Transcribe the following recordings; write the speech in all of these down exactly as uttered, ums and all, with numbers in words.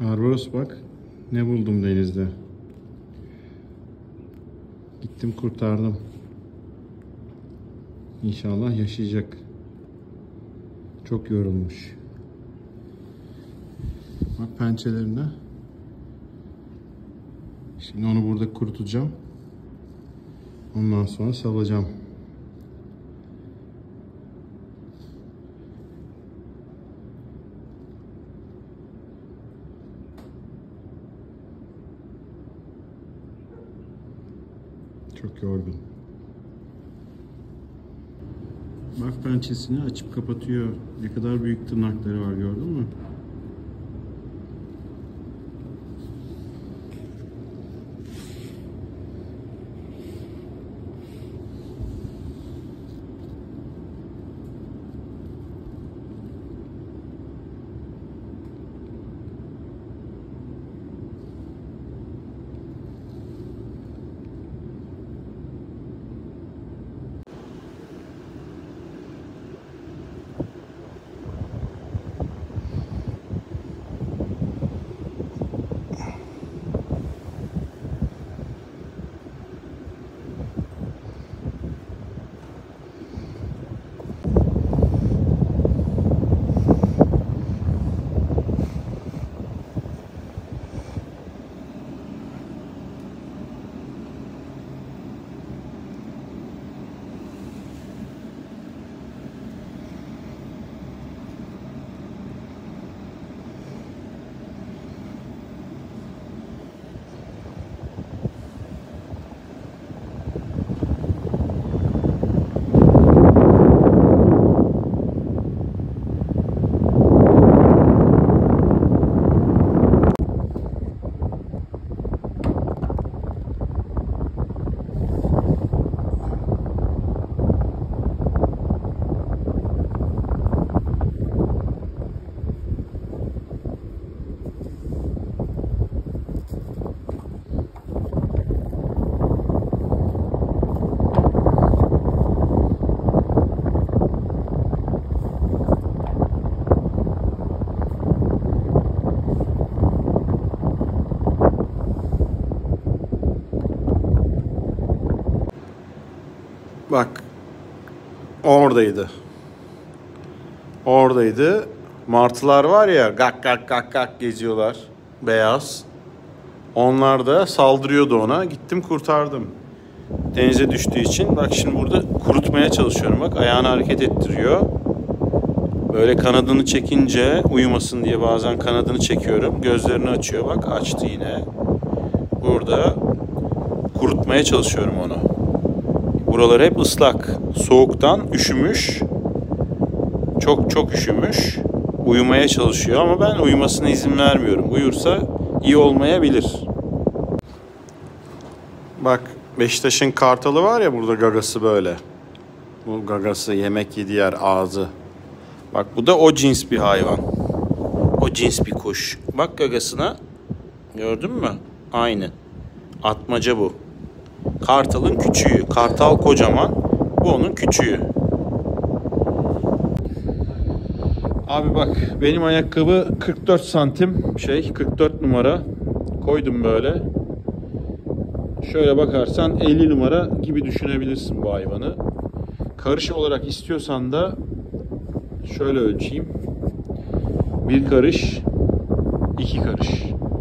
Barbaros bak ne buldum denizde. Gittim kurtardım. İnşallah yaşayacak. Çok yorulmuş. Bak pençelerine. Şimdi onu burada kurutacağım. Ondan sonra salacağım. Çok yorgun. Bak pençesini açıp kapatıyor. Ne kadar büyük tırnakları var, gördün mü? Bak, oradaydı. Oradaydı. Martılar var ya, gak gak gak gak geziyorlar. Beyaz. Onlar da saldırıyordu ona. Gittim kurtardım. Denize düştüğü için. Bak şimdi burada kurutmaya çalışıyorum. Bak ayağını hareket ettiriyor. Böyle kanadını çekince uyumasın diye bazen kanadını çekiyorum. Gözlerini açıyor. Bak açtı yine. Burada kurutmaya çalışıyorum onu. Buralar hep ıslak. Soğuktan üşümüş. Çok çok üşümüş. Uyumaya çalışıyor ama ben uyumasına izin vermiyorum. Uyursa iyi olmayabilir. Bak Beşiktaş'ın kartalı var ya, burada gagası böyle. Bu gagası, yemek yediği yer, ağzı. Bak bu da o cins bir hayvan. O cins bir kuş. Bak gagasına. Gördün mü? Aynı. Atmaca bu. Kartalın küçüğü. Kartal kocaman. Bu onun küçüğü. Abi bak benim ayakkabı kırk dört santim şey kırk dört numara koydum böyle. Şöyle bakarsan elli numara gibi düşünebilirsin bu hayvanı. Karış olarak istiyorsan da şöyle ölçeyim. Bir karış, iki karış.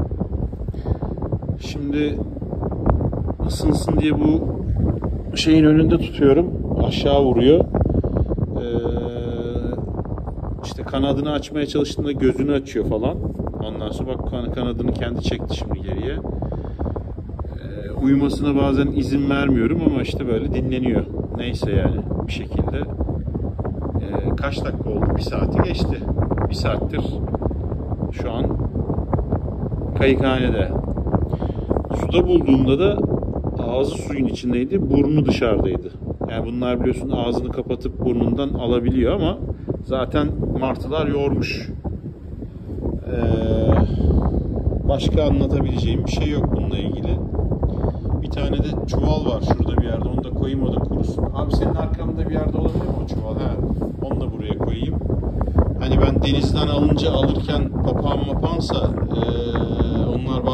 Şimdi ısınsın diye bu şeyin önünde tutuyorum. Aşağı vuruyor. Ee, işte kanadını açmaya çalıştığında gözünü açıyor falan. Ondan sonra bak kanadını kendi çekti şimdi geriye. Ee, uyumasına bazen izin vermiyorum ama işte böyle dinleniyor. Neyse yani bir şekilde. Ee, kaç dakika oldu? Bir saati geçti. Bir saattir şu an kayıkhanede. Suda bulduğumda da ağzı suyun içindeydi, burnu dışarıdaydı. Yani bunlar biliyorsun ağzını kapatıp burnundan alabiliyor ama zaten martılar yormuş. Ee, başka anlatabileceğim bir şey yok bununla ilgili. Bir tane de çuval var şurada bir yerde, onu da koyayım, o da kurusun. Abi senin arkanda bir yerde olabilir mi o çuval? He, onu da buraya koyayım. Hani ben denizden alınca alırken papağan mapansa ee,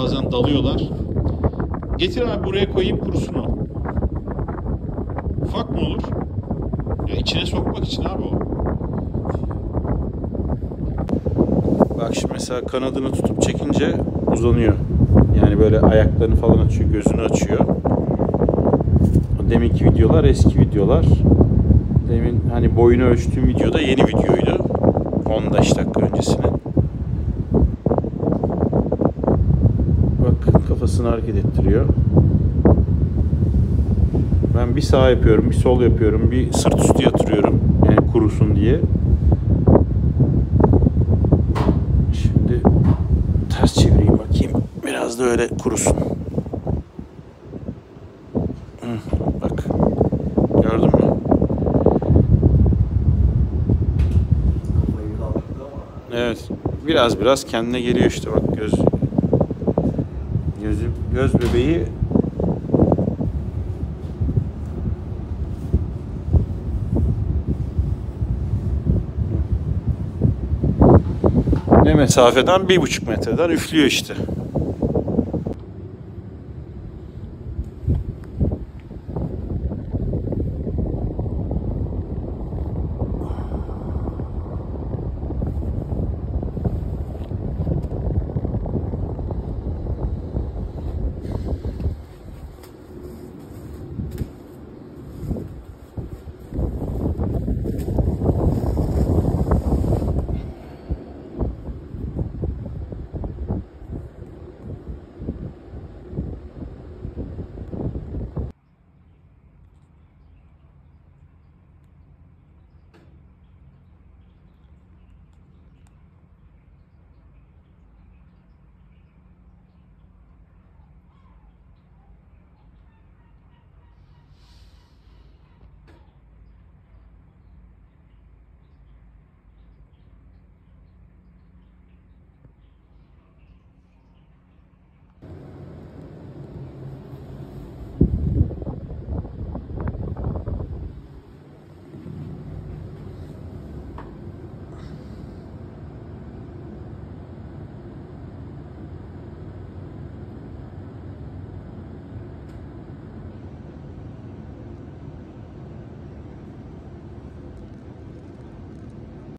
bazen dalıyorlar. Getir abi buraya koyayım kurusun o. Ufak mı olur? Ya içine sokmak için abi o. Bak şimdi mesela kanadını tutup çekince uzanıyor. Yani böyle ayaklarını falan açıyor, gözünü açıyor. Deminki videolar eski videolar. Demin hani boyunu ölçtüğüm videoda yeni videoydu. on beş dakika öncesine. Bak kafasını hareket ettiriyor. Ben bir sağ yapıyorum, bir sol yapıyorum, bir sırt üstü yatırıyorum. Yani kurusun diye. Şimdi ters çevireyim bakayım. Biraz da öyle kurusun. Hı, bak. Gördün mü? Evet. Biraz biraz kendine geliyor işte bak göz. Gözü, göz bebeği ne mesafeden bir buçuk metreden üflüyor işte.